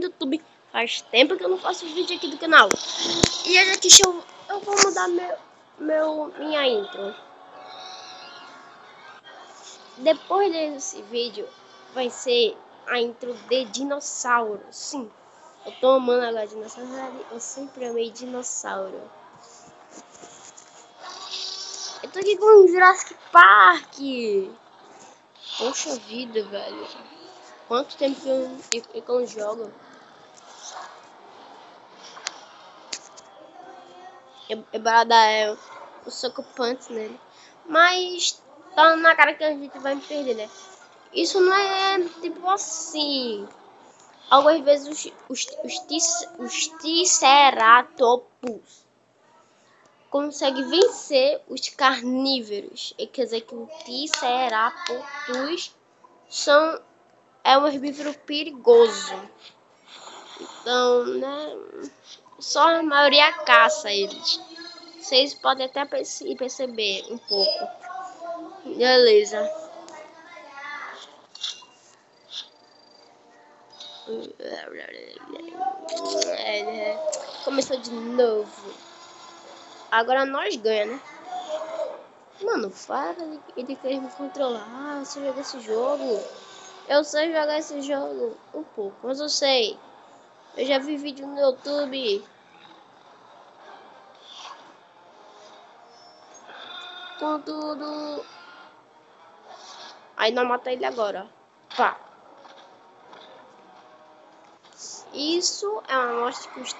YouTube. Faz tempo que eu não faço vídeo aqui do canal. E hoje aqui eu vou mudar minha intro. Depois desse vídeo vai ser a intro de dinossauro. Sim, eu tô amando agora dinossauro. Eu sempre amei dinossauro. Eu tô aqui com o Jurassic Park. Poxa vida, velho. Quanto tempo que eu não jogo? Eu bora dar o Sucker Punch nele. Mas tá na cara que a gente vai me perder, né? Isso não é tipo assim. Algumas vezes os Triceratopos conseguem vencer os carnívoros. Quer dizer que o Triceratops é um herbívoro perigoso. Então, né? Só a maioria caça eles. Vocês podem até perceber um pouco. Beleza. Começou de novo. Agora nós ganhamos, né? Mano, para de querer me controlar. Você joga esse jogo? Eu sei jogar esse jogo um pouco, mas eu sei. Eu já vi vídeo no YouTube. Com tudo. Aí nós mata ele agora, ó. Pá. Isso é uma mostra que os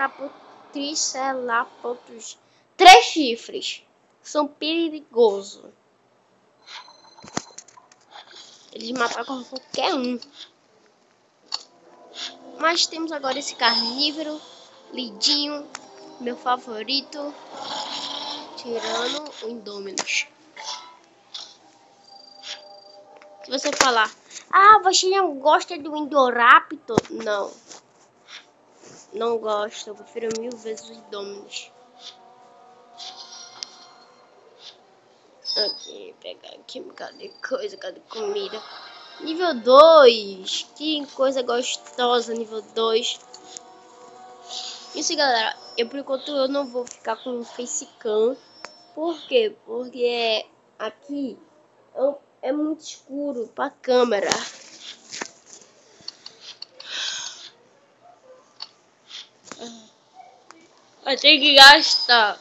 Triceratops 3 chifres são perigosos. Eles matam qualquer um. Mas temos agora esse carnívoro lidinho, meu favorito, tirando o Indominus. Se você falar, você não gosta do Indoraptor? Não. Não gosto, eu prefiro 1000 vezes os Indominus. Aqui, pegar aqui, cadê coisa, cadê comida? Nível 2, que coisa gostosa, nível 2. Isso, galera, por enquanto eu não vou ficar com um facecam. Por quê? Porque aqui é muito escuro pra câmera. Vai ter que gastar.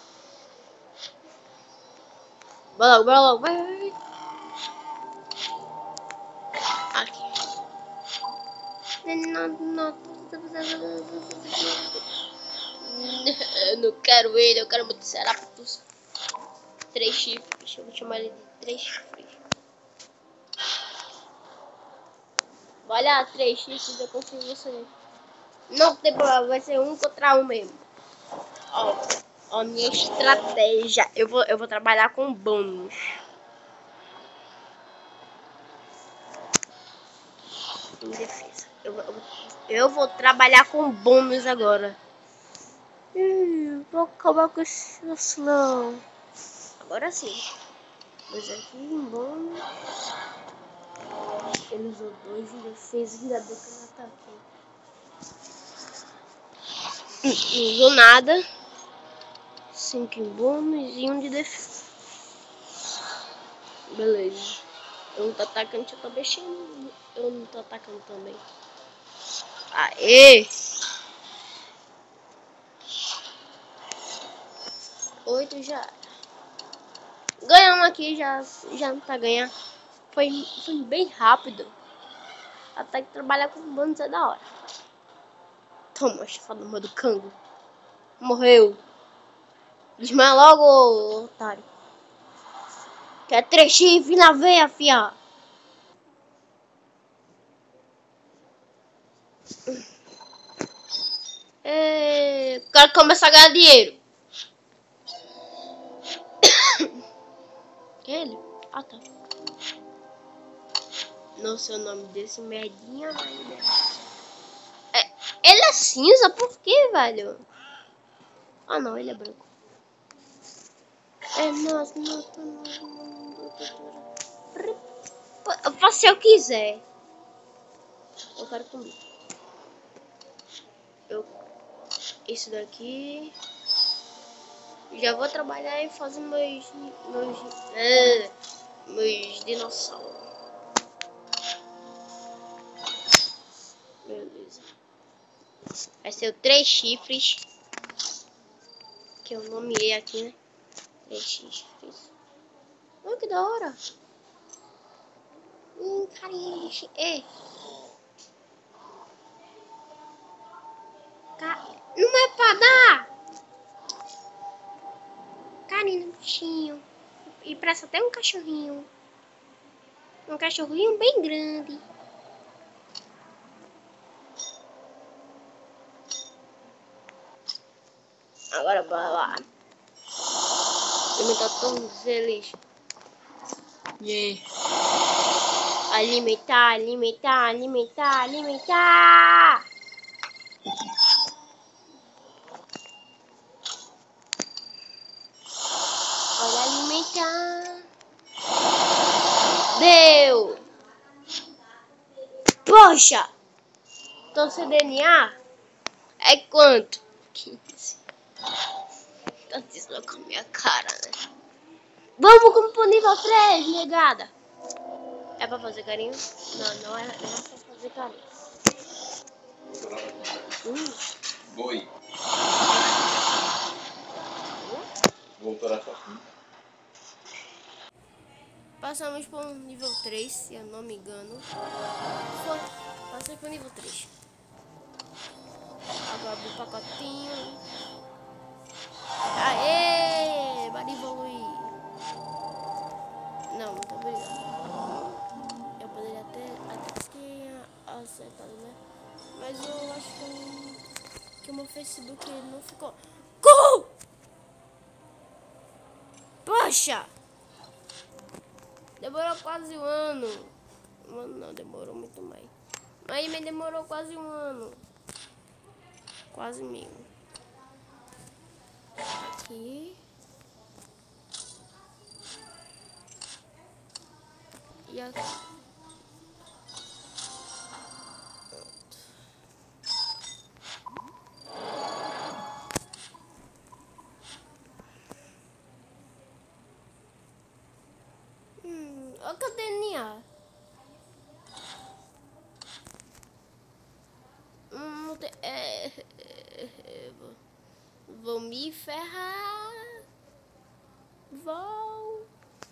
Bora logo, vai. Aqui. Eu não quero ele, eu quero o Triceratops 3 chifres. Eu vou chamar ele de 3 chifres. Olha, 3 chifres, eu consigo você. Não tem problema, vai ser 1 contra 1 mesmo. Ó, minha estratégia. Eu vou trabalhar com bônus. Em defesa. Eu vou trabalhar com bônus agora. Vou acabar com esse não. Agora sim. Mas aqui em bônus. Ele usou 2 em defesa. Ainda bem que eu não ataquei. Não usou nada. 5 em bônus e 1 de defesa. Beleza. Eu não tô atacando, eu tô mexendo. Eu não tô atacando também. Aê! 8 já. Ganhamos aqui, já não tá ganhando. Foi bem rápido. Até que trabalhar com bônus é da hora. Toma, chifada do cango. Morreu. Desmaia logo, otário. Quer 3 chifres na veia, fia. Quero começar a ganhar dinheiro. Ele? Ah, tá. Não sei o nome desse merdinha, mas... ele é cinza? Por que, velho? Ah, não, ele é branco. Nossa. Eu faço se eu quiser. Eu quero comer. Isso daqui. Já vou trabalhar e fazer meus dinossauros. Beleza. Vai ser o 3 chifres. Que eu nomeei aqui, né? 3 chifres. Olha que da hora. Carinha de ei. Não é pra dar. Carinha do bichinho. E parece até um cachorrinho. Um cachorrinho bem grande. Agora bora lá. Alimentar todos eles. Yeah. Alimentar, alimentar, alimentar, alimentar. Olha, alimentar. Deu. Poxa. Então seu DNA é quanto? 15. Tá dizendo com a minha cara, né? Vamos pro nível 3, negada. É pra fazer carinho? Não é pra fazer carinho. Boi. Voltou a sua fim. Passamos por nível 3, se eu não me engano. Passei pro nível 3. Agora abri o pacotinho. Aê! Bora evoluir. Não, muito obrigado. Eu poderia até ter acertado, né? Mas eu acho que o meu Facebook não ficou. Poxa! Demorou quase um ano. Não, demorou muito mais. Mas me demorou quase um ano. Quase mesmo. Aqui. E aqui. Olha que DNA. Vou me ferrar. Vou.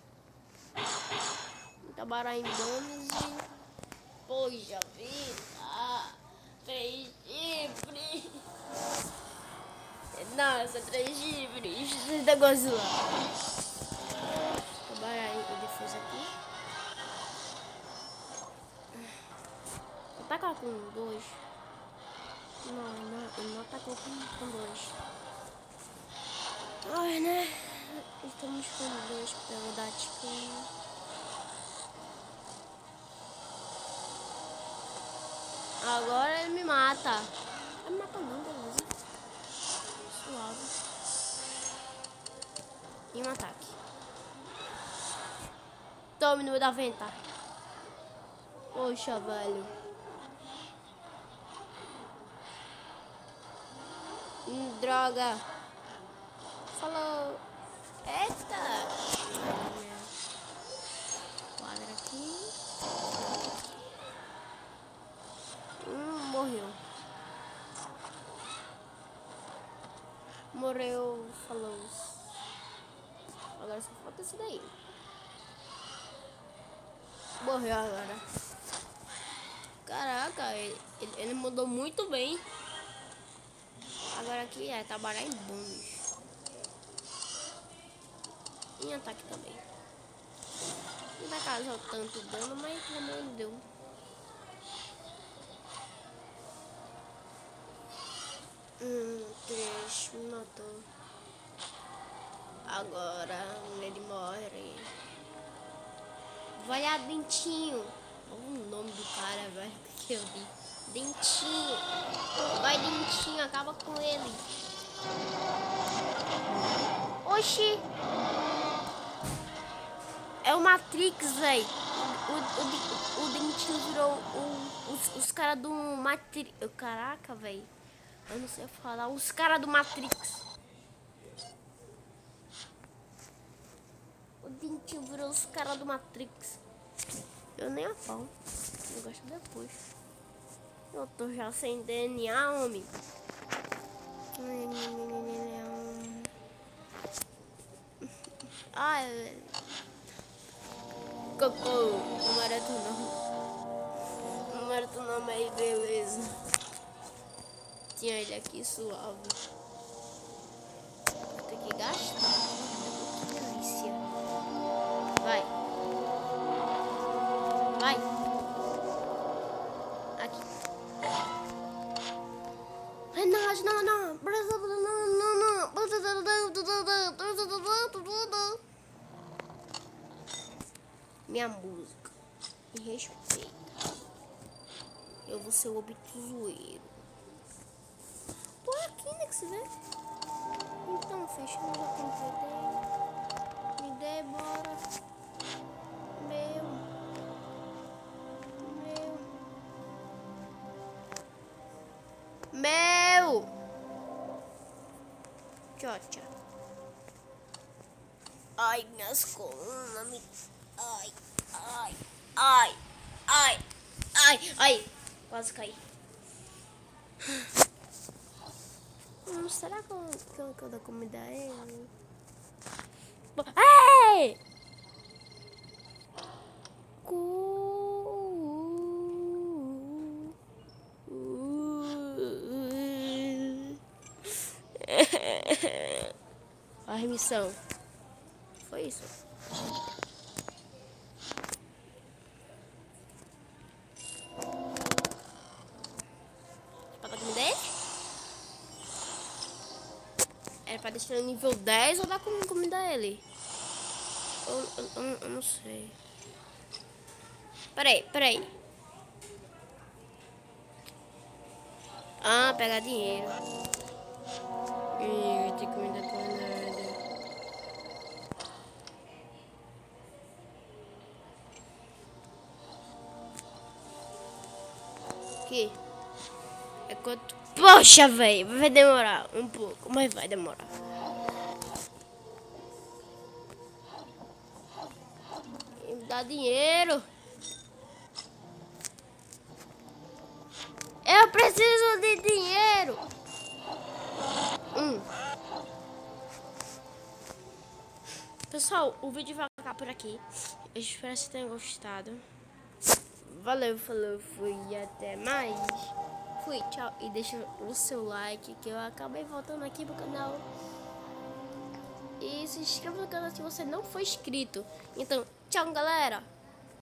Trabalhar em bônus. Poxa vida. 3 chifres. Nossa, 3 chifres. Esse negócio lá. Trabalhar em defesa aqui. Atacar com 2. Não, ele não atacou com 2. Ai, né? Estamos com 2 pela dática. Agora ele me mata. Ele me mata não, beleza. Suave. E um ataque. Tome no meio da venta. Poxa, velho. Droga. Falou. Eita. Quadra aqui. Morreu. Morreu. Falou. Agora só falta esse daí. Morreu agora. Caraca, ele mudou muito bem. Agora aqui é trabalhar em bônus. Em ataque também. Não vai causar tanto dano, mas pelo menos deu. Três, me matou. Agora ele morre. Vai a Dentinho. Olha o nome do cara, velho, que eu vi. Dentinho. Vai, Dentinho, acaba com ele. Oxi. É o Matrix, velho. O Dentinho virou os caras do Matrix. Caraca, velho. Eu não sei falar. Os caras do Matrix. O dentinho virou os caras do Matrix. Eu nem a pau. Eu gosto depois. Eu tô já sem DNA, homem. Ai. Cocô. Não era tu não. Não era tu não, mas beleza. Tinha ele aqui suave. Vou ter que gastar. Que delícia. Vai. Vai. Aqui. Renato, não. Minha música. Me respeita. Eu vou ser o obituzoeiro. Tô aqui, né, que se vê? Então, fechando, já completei. Me dê, bora. Meu. Tchau. Ai, minhas colunas me... Ai. Quase caí. Será que eu dou comida a ele? Ei! A remissão. Foi isso. Pra dar comida a ele? Era pra deixar no nível 10 ou dar comida a ele? Eu não sei. Peraí. Ah, pegar dinheiro. Ih, tem comida com nada. Aqui. É quanto... Poxa, velho. Vai demorar um pouco, mas vai demorar. Me dá dinheiro. Eu preciso de dinheiro. Pessoal, o vídeo vai ficar por aqui. Eu espero que vocês tenham gostado. Valeu, falou, fui e até mais. Fui, tchau. E deixa o seu like, que eu acabei voltando aqui pro canal. E se inscreva no canal se você não for inscrito. Então, tchau, galera.